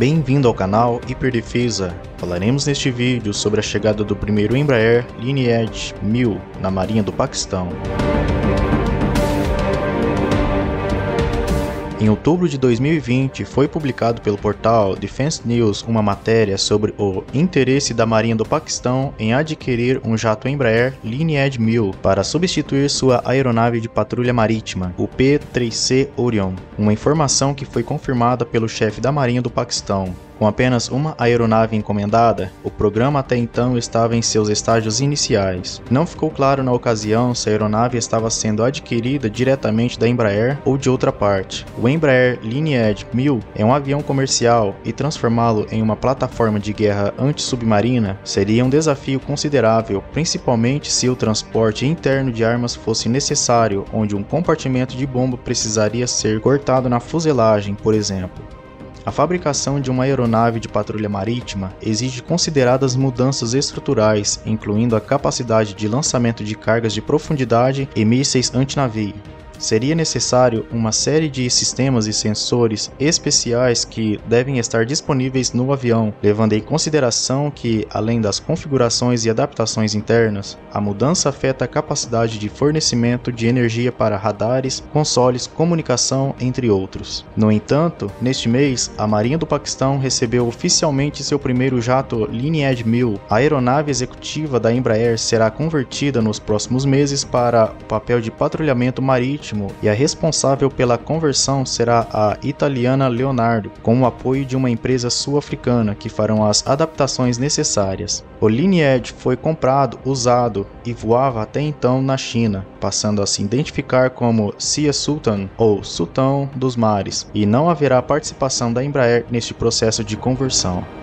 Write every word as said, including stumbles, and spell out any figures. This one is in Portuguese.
Bem-vindo ao canal Hiperdefesa. Falaremos neste vídeo sobre a chegada do primeiro Embraer Lineage mil na Marinha do Paquistão. Em outubro de dois mil e vinte, foi publicado pelo portal Defense News uma matéria sobre o interesse da Marinha do Paquistão em adquirir um jato Embraer Lineage mil para substituir sua aeronave de patrulha marítima, o P três C Orion, uma informação que foi confirmada pelo chefe da Marinha do Paquistão. Com apenas uma aeronave encomendada, o programa até então estava em seus estágios iniciais. Não ficou claro na ocasião se a aeronave estava sendo adquirida diretamente da Embraer ou de outra parte. O Embraer Lineage mil é um avião comercial e transformá-lo em uma plataforma de guerra anti-submarina seria um desafio considerável, principalmente se o transporte interno de armas fosse necessário, onde um compartimento de bomba precisaria ser cortado na fuselagem, por exemplo. A fabricação de uma aeronave de patrulha marítima exige consideradas mudanças estruturais, incluindo a capacidade de lançamento de cargas de profundidade e mísseis antinavio. Seria necessário uma série de sistemas e sensores especiais que devem estar disponíveis no avião, levando em consideração que, além das configurações e adaptações internas, a mudança afeta a capacidade de fornecimento de energia para radares, consoles, comunicação, entre outros. No entanto, neste mês, a Marinha do Paquistão recebeu oficialmente seu primeiro jato Lineage mil. A aeronave executiva da Embraer será convertida nos próximos meses para o papel de patrulhamento marítimo e a responsável pela conversão será a italiana Leonardo, com o apoio de uma empresa sul-africana que farão as adaptações necessárias. O Lineage foi comprado usado e voava até então na China, passando a se identificar como Sea Sultan ou Sultão dos Mares, e não haverá participação da Embraer neste processo de conversão.